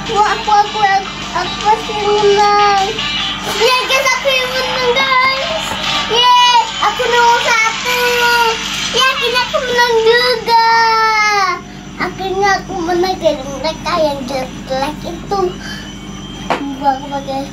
Wah, aku pasti menang. Ya guys, aku yang menang guys. Yeay, aku nomor 1. Ya, akhirnya aku menang juga. Akhirnya aku menang dari mereka yang jelek itu. Apa guys?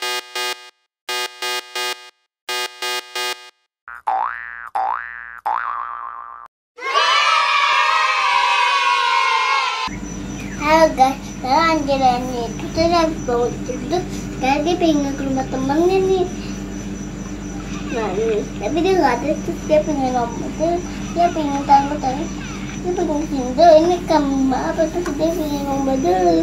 Halo guys, sekarang Angelani itu tadi habis bangun tidur. Sekarang dia pengen ke rumah temennya nih. Nah ini, tapi dia nggak ada. Terus dia pengen ngomong, dia pengen tahu, dia pengen tidur. Ini kamu apa? Terus dia pengen ngomong dulu.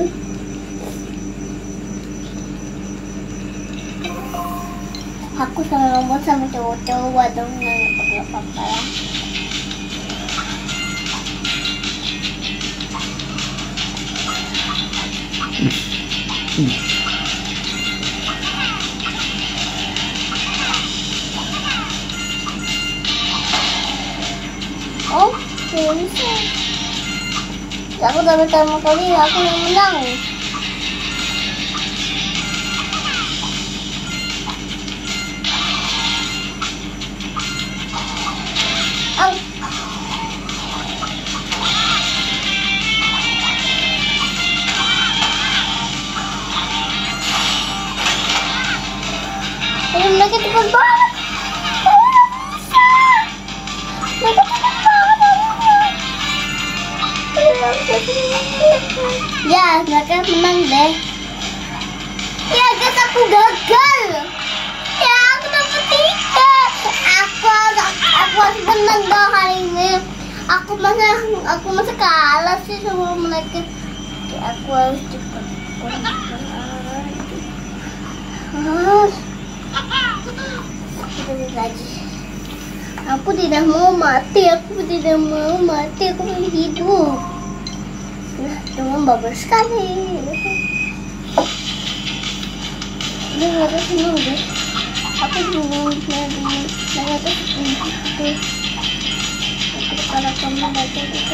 Aku sama ngomong sama cowok-cowok dong, nggak apa-apa ya. Oh, bisa. Aku udah pertama kali aku yang menang. Mereka cepat banget. Bisa. Mereka cepat banget. Ya, mereka menang deh. Ya guys, aku gagal. Ya, aku dapat 3. Aku harus menang dong hari ini. Aku masa kalah sih sama mereka. Aku harus cepat. Lagi. Aku tidak mau mati, aku mau hidup. Nah, cuma bagus sekali. Ini nggak ada senang deh. Aku bingung nggak ada itu. Kalau kamu baca itu.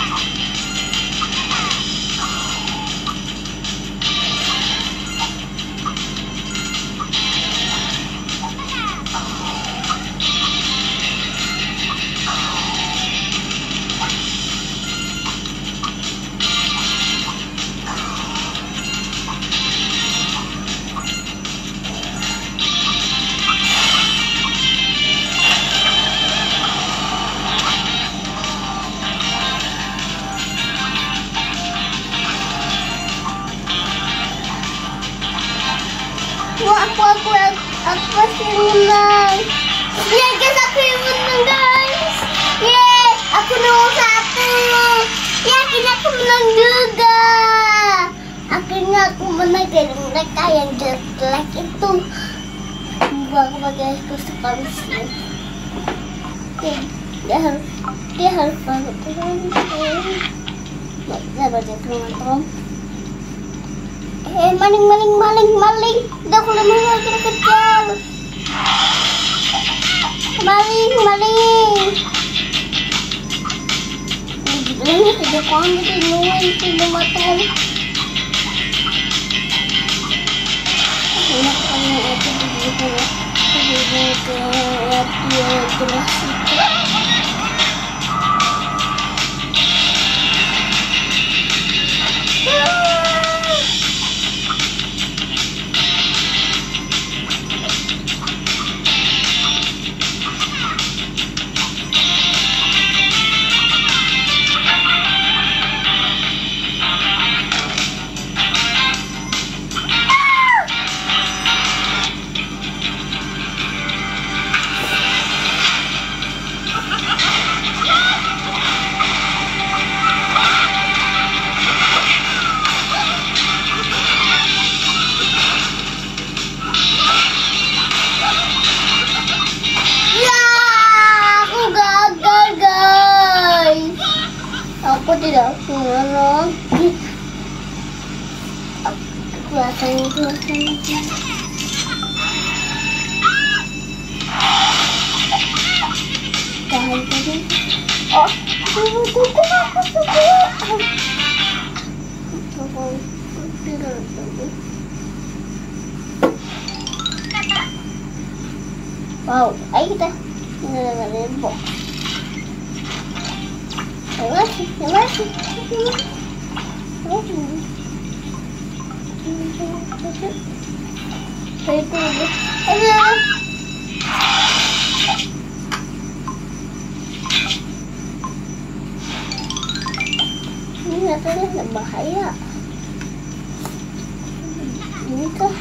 Wah, aku pasti menang. Ya guys, aku yang menang guys. Yeay, aku nomor 1. Ya, akhirnya aku menang juga. Akhirnya aku menang dari mereka yang jelek itu. Apa guys, aku sekali sih. Dia harus banget teman. Nggak baca teman-teman. Maling. Udah aku lemah lagi kejar. Maling. Ini tidak kamu tidak matang. Ini kamu itu begitu ya. Begitu ya jelas. Aku tidak punya lagi. Rasanya. Tahan tadi. Oh, tunggu. Wow, ayo kita dengerin box. Masih. Ini katanya bahaya. Ini kah?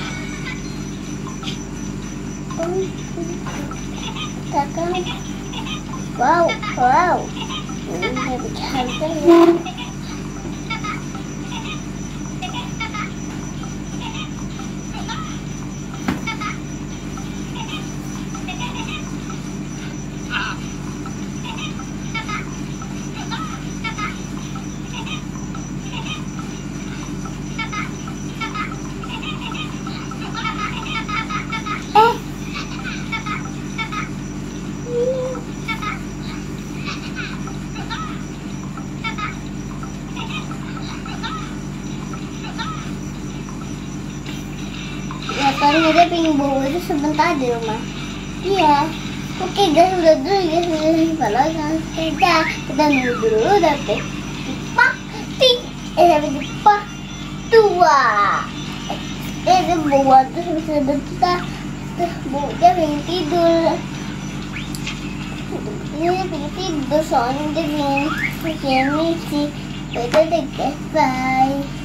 Kakak. Wow. Ini berharga ya. Katanya dia pengen bawa itu sebentar di rumah. Iya. Oke guys, udah dulu guys. Kalau kita nunggu dulu sampai dipak tua. Dia bawa terus sebentar. Terus dia pengen tidur. Dia pengen tidur soalnya dia pengen misi. Udah deh guys, bye.